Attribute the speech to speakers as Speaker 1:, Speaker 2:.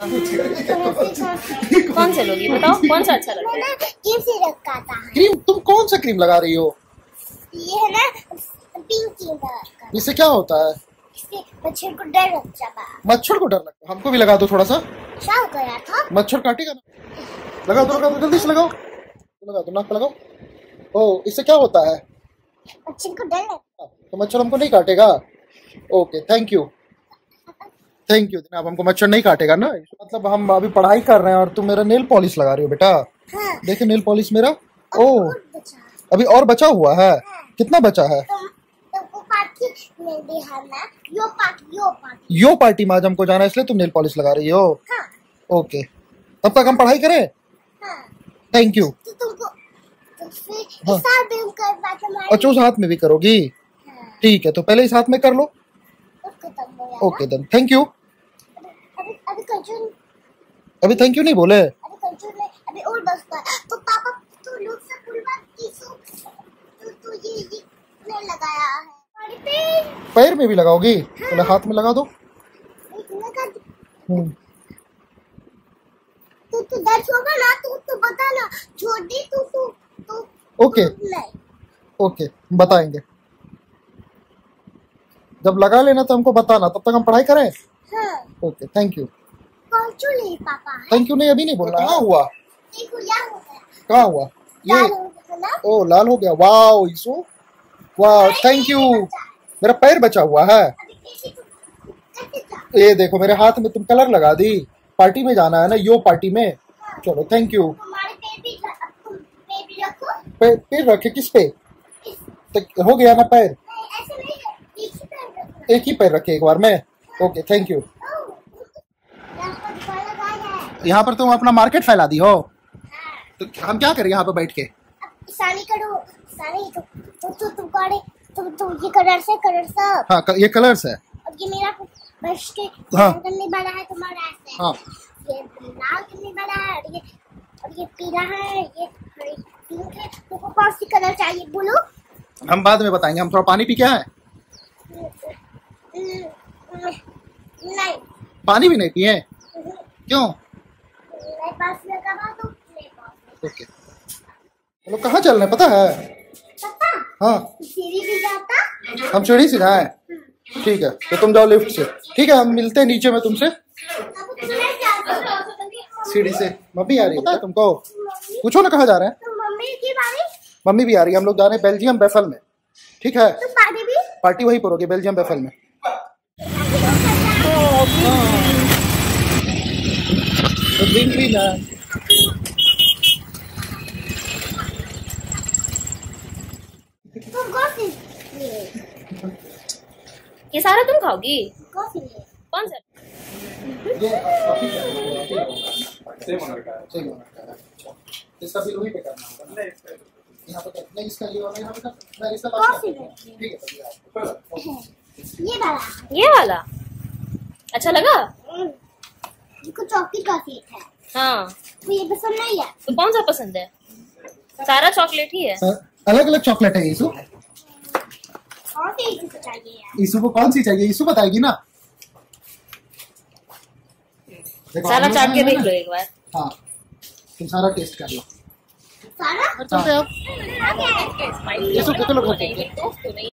Speaker 1: कौन से लोगी बताओ, कौन सा अच्छा लगता है?
Speaker 2: क्रीम से रखा था।
Speaker 3: क्रीम? तुम कौन सा क्रीम लगा रही हो?
Speaker 2: ये है ना पिंक क्रीम।
Speaker 3: इससे क्या होता है?
Speaker 2: इससे मच्छर को डर लगता है।
Speaker 3: मच्छर को डर लगता है? हमको भी लगा दो थोड़ा सा।
Speaker 2: क्या हो गया था?
Speaker 3: मच्छर काटेगा ना। लगा दो जल्दी से लगाओ, लगा दो, नाक पे लगाओ। ओ, इससे क्या होता है?
Speaker 2: मच्छर को डर लगता है।
Speaker 3: तो मच्छर हमको नहीं काटेगा? ओके, थैंक यू अब हमको मच्छर नहीं काटेगा ना। मतलब हम अभी पढ़ाई कर रहे हैं और तुम मेरा नेल पॉलिश लगा रही हो बेटा।
Speaker 2: हाँ।
Speaker 3: देखो नेल पॉलिश मेरा। ओ, अभी और बचा हुआ है।
Speaker 2: हाँ।
Speaker 3: कितना बचा है? यो पार्टी में आज हमको जाना है, इसलिए तुम नेल पॉलिश लगा रही हो।
Speaker 2: हाँ।
Speaker 3: ओके, तब तक हम पढ़ाई करें।
Speaker 2: हाँ।
Speaker 3: Thank you.
Speaker 2: तो तुमको
Speaker 3: हाँ। अच्छा, उस हाथ में भी करोगी?
Speaker 2: हाँ।
Speaker 3: ठीक है, तो पहले इस हाथ में कर लो। Okay then, thank you. अभी थैंक यू नहीं बोले?
Speaker 2: अभी और बचता है। तो पापा तो लोग से तो ये लगाया है
Speaker 3: पैर में भी लगाओगी? पहले हाथ में लगा दो।
Speaker 2: तो दर्द होगा ना तो बताना। छोटी तो
Speaker 3: ओके ओके, बताएंगे। जब लगा लेना तो हमको बताना, तब तक हम पढ़ाई करें।
Speaker 2: हाँ।
Speaker 3: Okay, thank you.
Speaker 2: पापा
Speaker 3: थैंक यू नहीं, अभी नहीं बोलना। कहाँ हुआ?
Speaker 2: देखो यहाँ हो गया।
Speaker 3: कहाँ हुआ ये?
Speaker 2: लाल हो गया ना?
Speaker 3: ओ, लाल हो गया। Wow Isu, wow, thank you. मेरा पैर बचा हुआ है। ये देखो मेरे हाथ में तुम कलर लगा दी। पार्टी में जाना है ना, यो पार्टी में। चलो, थैंक यू। पैर रखे किस पे? तो हो गया ना पैर। एक ही पैर रखे एक बार में। Okay, thank you. यहाँ पर तुम अपना मार्केट फैला दी हो। तो हम क्या करें यहाँ पे बैठ के?
Speaker 2: सानी करो, सानी तुम ये कलर से।
Speaker 3: हाँ, ये कलर्स है।
Speaker 2: अब ये मेरा ब्रश के
Speaker 3: हाँ।
Speaker 2: कितनी बड़ा है तुम्हारा ऐसे।
Speaker 3: हाँ।
Speaker 2: ये लाल कितनी बड़ा है और ये पीला है, ये पिंक है। तुमको कौन सी कलर चाहिए बोलो?
Speaker 3: हम बाद में बताएंगे, हम थोड़ा पानी पी के आए।
Speaker 2: नहीं,
Speaker 3: पानी भी नहीं पिए? क्यों?
Speaker 2: मेरे पास लगा तो मेरे पास।
Speaker 3: ओके, चलो कहाँ चल रहे हैं पता है?
Speaker 2: पता?
Speaker 3: हाँ,
Speaker 2: सीढ़ी भी जाता।
Speaker 3: हम सीढ़ी से जाए। ठीक है, तो तुम जाओ लिफ्ट से। ठीक है, हम मिलते हैं नीचे में तुमसे सीढ़ी से। मम्मी आ रही है तुमको? पूछो ना कहाँ जा रहे हैं। मम्मी भी आ रही है। हम लोग जा रहे हैं बेल्जियम बैफल में। ठीक है, पार्टी वहीं पर होगी बेल्जियम बैफल में।
Speaker 1: ये सारा तुम खाओगी? कौन सा?
Speaker 3: इसका बिल वहीं पे करना होगा। यहाँ पे नहीं, इसका ये वाला यहाँ पे नहीं, इसका लास्ट है। ठीक है,
Speaker 1: ये वाला अच्छा लगा?
Speaker 2: इसको चॉकलेट का केक है।
Speaker 1: हाँ,
Speaker 2: तो ये पसंद नहीं है।
Speaker 1: तो कौन सा पसंद है? सारा चॉकलेट ही है।
Speaker 3: अलग अलग चॉकलेट है। ईसु
Speaker 2: चाहिए?
Speaker 3: ईसु को कौन सी चाहिए? ईसु बताएगी ना।
Speaker 1: सारा चाट के देख लो एक बार।
Speaker 3: हाँ, तुम सारा टेस्ट कर लो।
Speaker 2: सारा?
Speaker 3: चलते हैं आप। ईसु चलो घर चलते हैं।